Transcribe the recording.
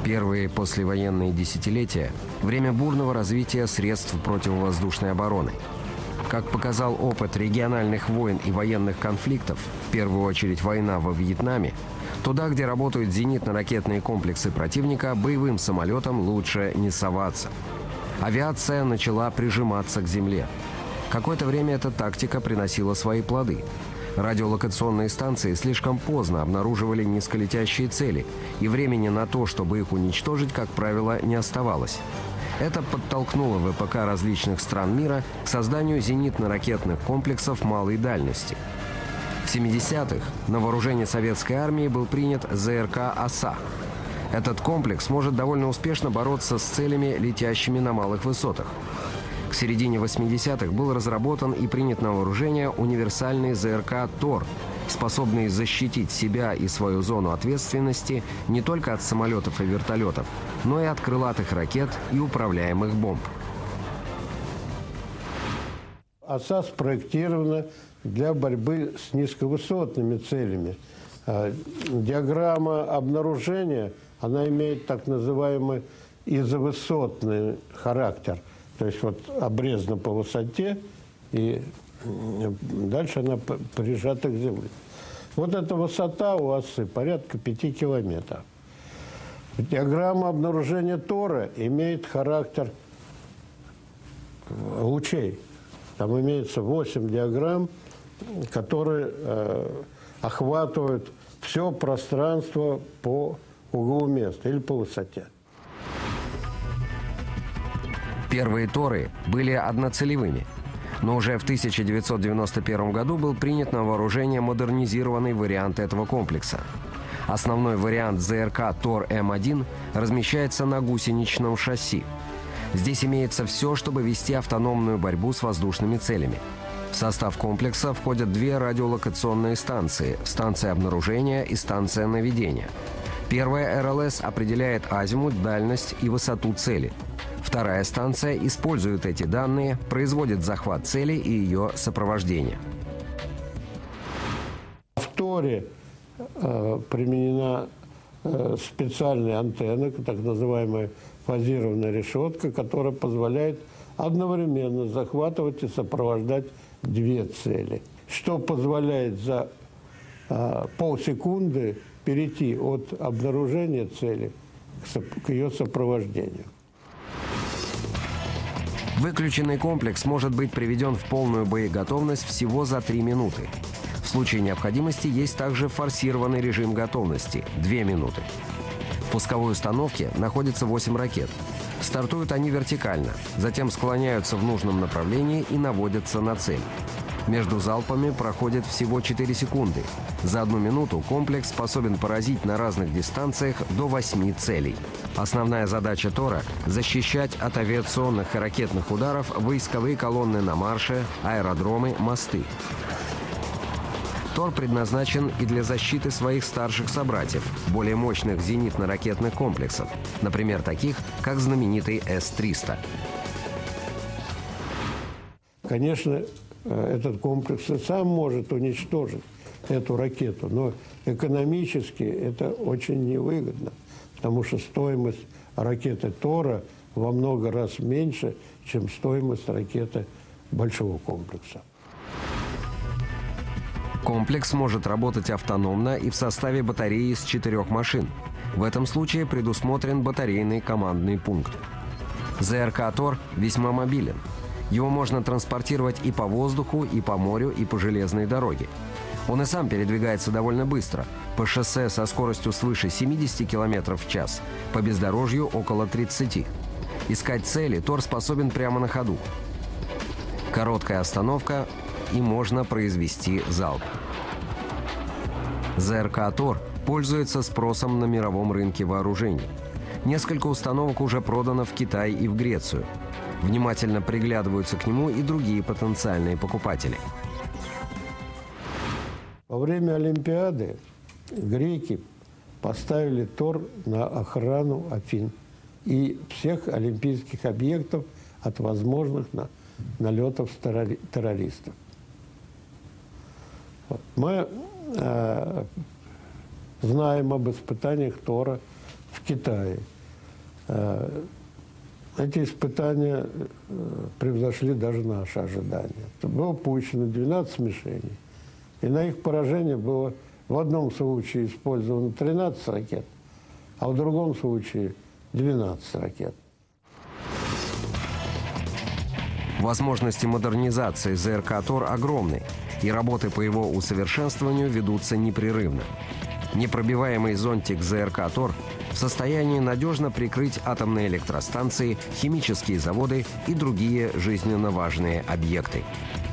Первые послевоенные десятилетия – время бурного развития средств противовоздушной обороны. Как показал опыт региональных войн и военных конфликтов, в первую очередь война во Вьетнаме, туда, где работают зенитно-ракетные комплексы противника, боевым самолетам лучше не соваться. Авиация начала прижиматься к земле. Какое-то время эта тактика приносила свои плоды. Радиолокационные станции слишком поздно обнаруживали низколетящие цели, и времени на то, чтобы их уничтожить, как правило, не оставалось. Это подтолкнуло ВПК различных стран мира к созданию зенитно-ракетных комплексов малой дальности. В 70-х на вооружение советской армии был принят ЗРК «Оса». Этот комплекс может довольно успешно бороться с целями, летящими на малых высотах. К середине 80-х был разработан и принят на вооружение универсальный ЗРК «Тор», способный защитить себя и свою зону ответственности не только от самолетов и вертолетов, но и от крылатых ракет и управляемых бомб. «Оса» спроектирована для борьбы с низковысотными целями. Диаграмма обнаружения, она имеет так называемый изовысотный характер. То есть вот обрезана по высоте, и дальше она прижата к земле. Вот эта высота у осы порядка 5 километров. Диаграмма обнаружения Тора имеет характер лучей. Там имеется 8 диаграмм, которые охватывают все пространство по углу места или по высоте. Первые «Торы» были одноцелевыми, но уже в 1991 году был принят на вооружение модернизированный вариант этого комплекса. Основной вариант ЗРК «Тор-М1» размещается на гусеничном шасси. Здесь имеется все, чтобы вести автономную борьбу с воздушными целями. В состав комплекса входят 2 радиолокационные станции – станция обнаружения и станция наведения. Первая РЛС определяет азимут, дальность и высоту цели. Вторая станция использует эти данные, производит захват цели и ее сопровождение. В Торе применена специальная антенна, так называемая фазированная решетка, которая позволяет одновременно захватывать и сопровождать 2 цели, что позволяет за полсекунды перейти от обнаружения цели к ее сопровождению. Выключенный комплекс может быть приведен в полную боеготовность всего за 3 минуты. В случае необходимости есть также форсированный режим готовности – 2 минуты. В пусковой установке находится 8 ракет. Стартуют они вертикально, затем склоняются в нужном направлении и наводятся на цель. Между залпами проходит всего 4 секунды. За 1 минуту комплекс способен поразить на разных дистанциях до 8 целей. Основная задача Тора – защищать от авиационных и ракетных ударов войсковые колонны на марше, аэродромы, мосты. Тор предназначен и для защиты своих старших собратьев, более мощных зенитно-ракетных комплексов, например, таких, как знаменитый С-300. Конечно, этот комплекс и сам может уничтожить эту ракету, но экономически это очень невыгодно, потому что стоимость ракеты Тора во много раз меньше, чем стоимость ракеты большого комплекса. Комплекс может работать автономно и в составе батареи из 4 машин. В этом случае предусмотрен батарейный командный пункт. ЗРК «Тор» весьма мобилен. Его можно транспортировать и по воздуху, и по морю, и по железной дороге. Он и сам передвигается довольно быстро. По шоссе со скоростью свыше 70 км в час, по бездорожью около 30. Искать цели Тор способен прямо на ходу. Короткая остановка, и можно произвести залп. ЗРК «Тор» пользуется спросом на мировом рынке вооружений. Несколько установок уже продано в Китай и в Грецию. Внимательно приглядываются к нему и другие потенциальные покупатели. Во время Олимпиады греки поставили Тор на охрану Афин и всех олимпийских объектов от возможных налетов террористов. Мы знаем об испытаниях Тора в Китае. Эти испытания превзошли даже наши ожидания. Было пущено 12 мишеней. И на их поражение было в одном случае использовано 13 ракет, а в другом случае 12 ракет. Возможности модернизации ЗРК «Тор» огромны, и работы по его усовершенствованию ведутся непрерывно. Непробиваемый зонтик ЗРК «Тор» в состоянии надежно прикрыть атомные электростанции, химические заводы и другие жизненно важные объекты.